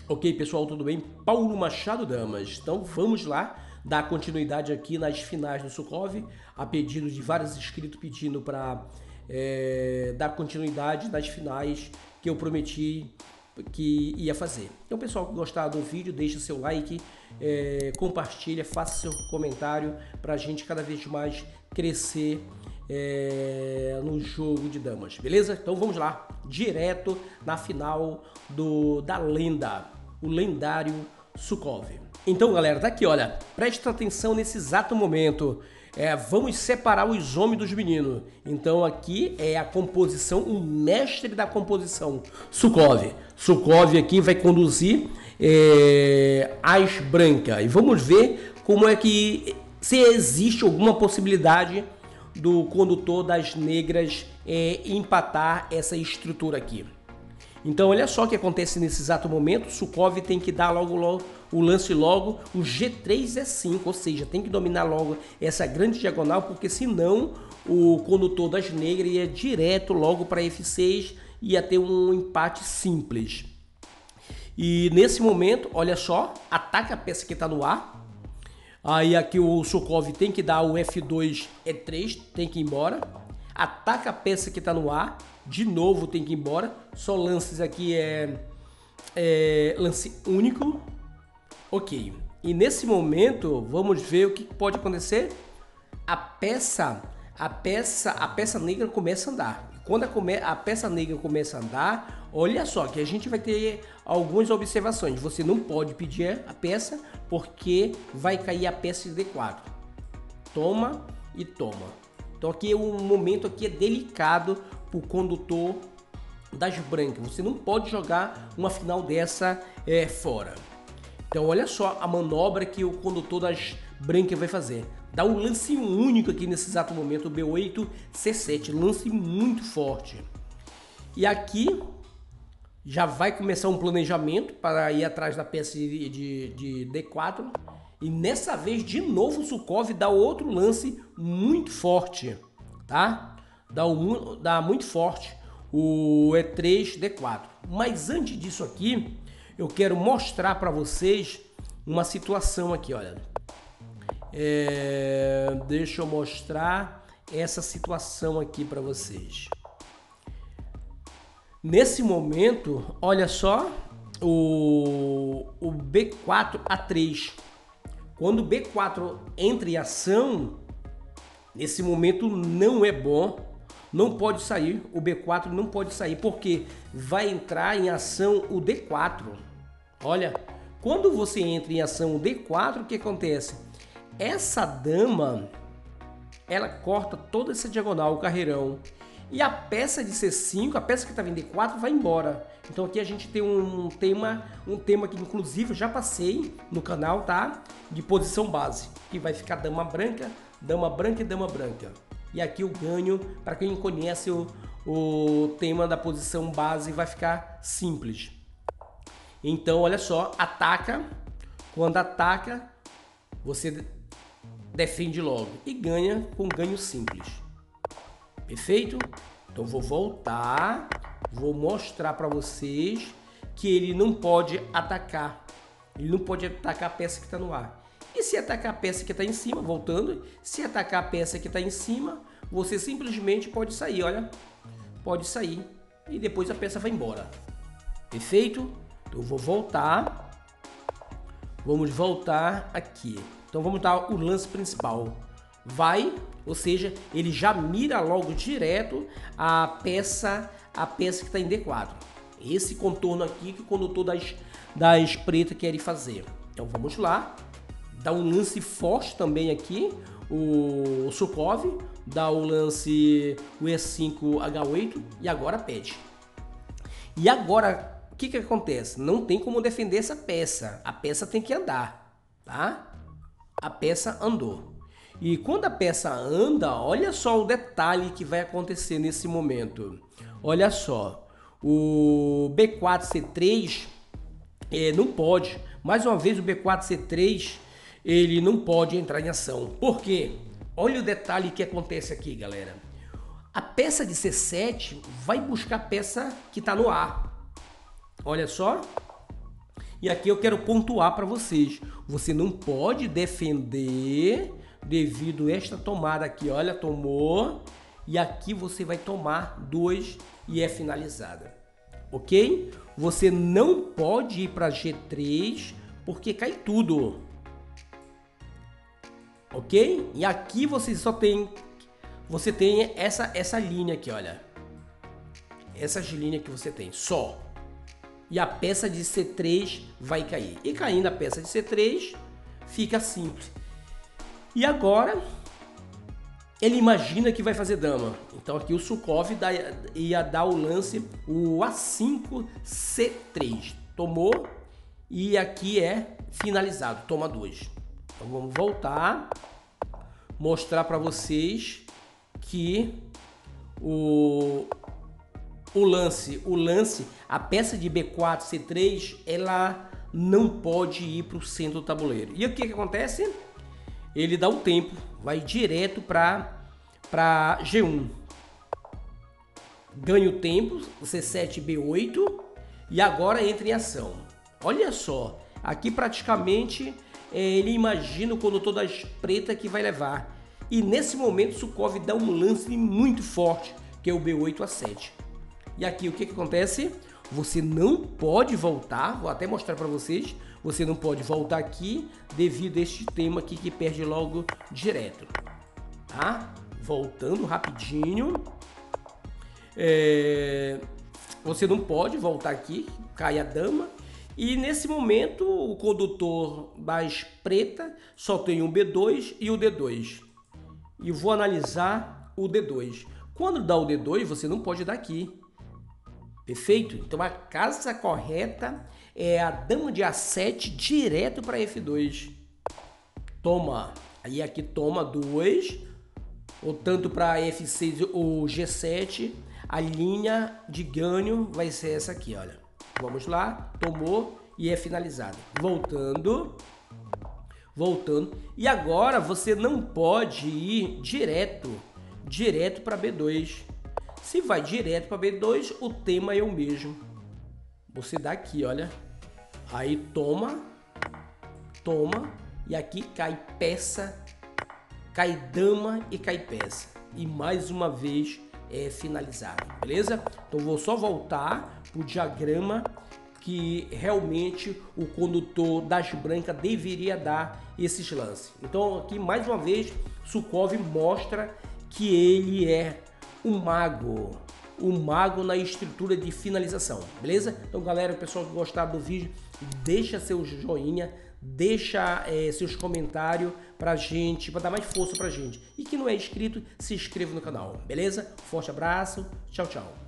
Ok, pessoal, tudo bem? Paulo Machado Damas. Então vamos lá dar continuidade aqui nas finais do Sukhov, a pedido de vários inscritos pedindo para dar continuidade nas finais que eu prometi que ia fazer. Então, pessoal, que gostar do vídeo, deixa seu like, compartilha, faça seu comentário para a gente cada vez mais crescer no jogo de damas, beleza? Então vamos lá, direto na final da lenda, o lendário Sukhov. Então, galera, tá aqui, olha, presta atenção nesse exato momento. Vamos separar os homens dos meninos. Então aqui é a composição, o mestre da composição, Sukhov. Sukhov aqui vai conduzir as brancas. E vamos ver como é que, se existe alguma possibilidade do condutor das negras empatar essa estrutura aqui. Então olha só o que acontece nesse exato momento. Sukhov tem que dar logo o lance logo, o G3 E5, ou seja, tem que dominar logo essa grande diagonal, porque senão o condutor das negras ia direto logo para F6 e ia ter um empate simples. E nesse momento, olha só, ataca a peça que está no A. Aí aqui o Sukhov tem que dar o F2 E3, tem que ir embora. Ataca a peça que está no A, de novo tem que ir embora. Só lances aqui lance único. Ok. E nesse momento, vamos ver o que pode acontecer. A peça negra começa a andar. Quando a peça negra começa a andar, olha só que a gente vai ter algumas observações. Você não pode pedir a peça porque vai cair a peça de D4. Toma e toma. Então aqui é um momento aqui delicado para o condutor das brancas. Você não pode jogar uma final dessa fora. Então olha só a manobra que o condutor das brancas vai fazer. Dá um lance único aqui nesse exato momento, o B8, C7, lance muito forte. E aqui já vai começar um planejamento para ir atrás da peça de D4. E nessa vez, de novo, o Sukhov dá outro lance muito forte, tá? Dá muito forte o E3, D4. Mas antes disso aqui, eu quero mostrar para vocês uma situação aqui, olha. Deixa eu mostrar essa situação aqui para vocês. Nesse momento, olha só o B4 A3. Quando o B4 entra em ação, nesse momento não é bom, não pode sair, o B4 não pode sair, porque vai entrar em ação o D4. Olha, quando você entra em ação o D4, o que acontece? Essa dama, ela corta toda essa diagonal, o carreirão, e a peça de C5, a peça que estava em D4, vai embora. Então aqui a gente tem um tema que inclusive eu já passei no canal, tá? De posição base, que vai ficar dama branca e dama branca. E aqui eu ganho, para quem conhece o tema da posição base, vai ficar simples. Então olha só, ataca, quando ataca, você defende logo e ganha com ganho simples. Perfeito? Então vou voltar, vou mostrar para vocês que ele não pode atacar. Ele não pode atacar a peça que está no ar. E se atacar a peça que está em cima, voltando, se atacar a peça que está em cima, você simplesmente pode sair, olha. Pode sair e depois a peça vai embora. Perfeito? Então eu vou voltar. Vamos voltar aqui. Então vamos dar o lance principal. Vai, ou seja, ele já mira logo direto a peça que está em D4. Esse contorno aqui que o condutor das pretas quer fazer. Então vamos lá. Dá um lance forte também aqui, o Sukhov. Dá o lance o E5 H8 e agora pede. E agora, o que acontece? Não tem como defender essa peça. A peça tem que andar, tá? A peça andou. E quando a peça anda, olha só o detalhe que vai acontecer nesse momento. Olha só, o B4 C3 não pode. Mais uma vez o B4 C3 ele não pode entrar em ação. Por quê? Olha o detalhe que acontece aqui, galera. A peça de C7 vai buscar a peça que está no A. Olha só. E aqui eu quero pontuar para vocês. Você não pode defender devido a esta tomada aqui. Olha, tomou. E aqui você vai tomar 2 e é finalizada. Ok? Você não pode ir para G3 porque cai tudo. Ok? E aqui você só tem... Você tem essa linha aqui, olha. Essas linhas que você tem, só. E a peça de C3 vai cair. E caindo a peça de C3, fica simples. E agora, ele imagina que vai fazer dama. Então aqui o Sukhov ia dar o lance, o A5, C3. Tomou e aqui é finalizado, toma 2. Então vamos voltar, mostrar para vocês que o lance, a peça de B4, C3, ela não pode ir para o centro do tabuleiro. E o que acontece? Ele dá um tempo, vai direto para G1. Ganha o tempo, C7, B8, e agora entra em ação. Olha só, aqui praticamente ele imagina o condutor das pretas que vai levar. E nesse momento Sukhov dá um lance muito forte, que é o B8 a 7. E aqui o que acontece? Você não pode voltar, vou até mostrar para vocês, você não pode voltar aqui devido a este tema aqui que perde logo direto. Tá? Voltando rapidinho. Você não pode voltar aqui, cai a dama. E nesse momento o condutor das preta só tem o B2 e o D2. E vou analisar o D2. Quando dá o D2, você não pode dar aqui. Perfeito? Então a casa correta é a dama de A7 direto para F2. Toma. Aí aqui toma 2. Ou tanto para F6 ou G7. A linha de ganho vai ser essa aqui, olha. Vamos lá. Tomou e é finalizado. Voltando. E agora você não pode ir direto para B2. Se vai direto para B2, o tema é o mesmo. Você dá aqui, olha. Aí toma. E aqui cai peça, cai dama e cai peça. E mais uma vez é finalizado, beleza? Então vou só voltar para o diagrama que realmente o condutor das brancas deveria dar esses lances. Então aqui mais uma vez Sukhov mostra que ele é um mago na estrutura de finalização, beleza? Então galera, o pessoal que gostar do vídeo, deixa seu joinha, deixa seus comentários pra gente, para dar mais força pra gente. E que não é inscrito, se inscreva no canal, beleza? Forte abraço, tchau, tchau.